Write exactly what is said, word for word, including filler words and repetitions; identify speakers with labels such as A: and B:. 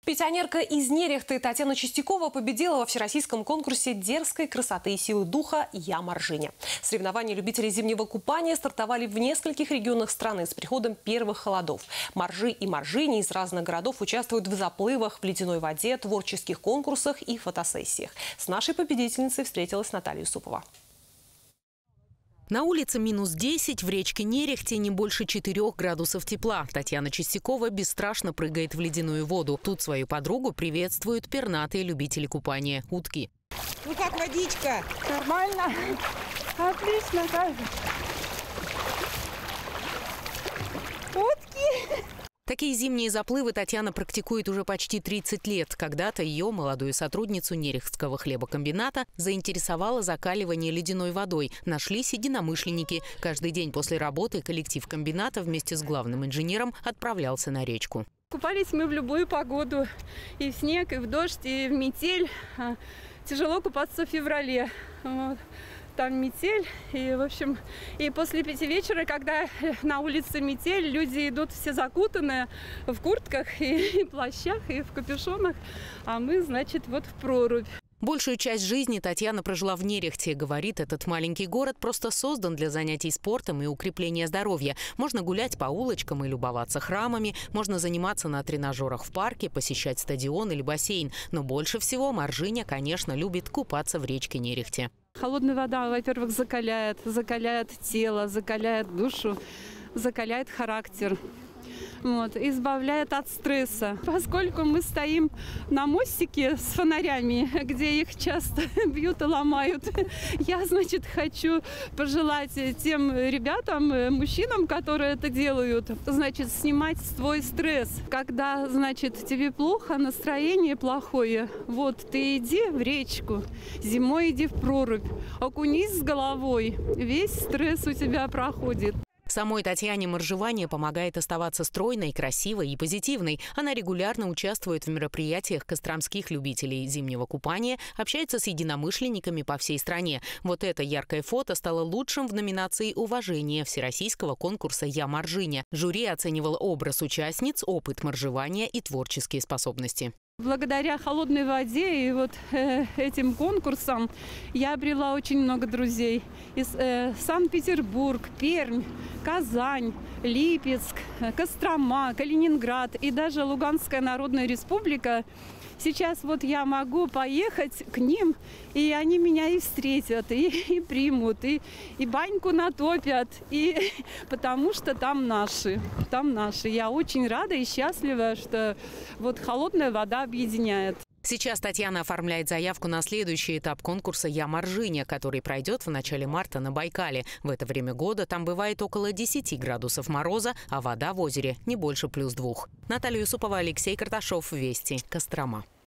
A: Пенсионерка из Нерехты Татьяна Чистякова победила во всероссийском конкурсе дерзкой красоты и силы духа «Я Маржиня». Соревнования любителей зимнего купания стартовали в нескольких регионах страны с приходом первых холодов. Моржи и маржини из разных городов участвуют в заплывах в ледяной воде, творческих конкурсах и фотосессиях. С нашей победительницей встретилась Наталья Юсупова.
B: На улице минус десять, в речке Нерехте не больше четырёх градусов тепла. Татьяна Чистякова бесстрашно прыгает в ледяную воду. Тут свою подругу приветствуют пернатые любители купания – утки.
C: Ну как водичка?
D: Нормально. Отлично, кайф. Утки.
B: Такие зимние заплывы Татьяна практикует уже почти тридцать лет. Когда-то ее, молодую сотрудницу Нерехтского хлебокомбината, заинтересовало закаливание ледяной водой. Нашлись единомышленники. Каждый день после работы коллектив комбината вместе с главным инженером отправлялся на речку.
D: Купались мы в любую погоду. И в снег, и в дождь, и в метель. Тяжело купаться в феврале. Вот. Там метель, и, в общем, и после пяти вечера, когда на улице метель, люди идут все закутанные в куртках и, и плащах, и в капюшонах, а мы, значит, вот в прорубь.
B: Большую часть жизни Татьяна прожила в Нерехте. Говорит, этот маленький город просто создан для занятий спортом и укрепления здоровья. Можно гулять по улочкам и любоваться храмами, можно заниматься на тренажерах в парке, посещать стадион или бассейн. Но больше всего Маржиня, конечно, любит купаться в речке Нерехте.
D: Холодная вода, во-первых, закаляет, закаляет тело, закаляет душу, закаляет характер. Вот, избавляет от стресса. Поскольку мы стоим на мостике с фонарями, где их часто бьют и ломают, я, значит, хочу пожелать тем ребятам, мужчинам, которые это делают, значит, снимать свой стресс. Когда, значит, тебе плохо, настроение плохое, вот, ты иди в речку, зимой иди в прорубь, окунись с головой, весь стресс у тебя проходит.
B: Самой Татьяне моржевание помогает оставаться стройной, красивой и позитивной. Она регулярно участвует в мероприятиях костромских любителей зимнего купания, общается с единомышленниками по всей стране. Вот это яркое фото стало лучшим в номинации «Уважение» всероссийского конкурса «Я Маржиня». Жюри оценивало образ участниц, опыт моржевания и творческие способности.
D: Благодаря холодной воде и вот э, этим конкурсам я обрела очень много друзей. Из э, Санкт-Петербург, Пермь, Казань, Липецк, Кострома, Калининград и даже Луганская Народная Республика. Сейчас вот я могу поехать к ним, и они меня и встретят, и, и примут, и, и баньку натопят, и, потому что там наши, там наши. Я очень рада и счастлива, что вот холодная вода объединяет.
B: Сейчас Татьяна оформляет заявку на следующий этап конкурса «Я Маржиня», который пройдет в начале марта на Байкале. В это время года там бывает около десяти градусов мороза, а вода в озере не больше плюс двух. Наталья Юсупова, Алексей Карташов, Вести, Кострома.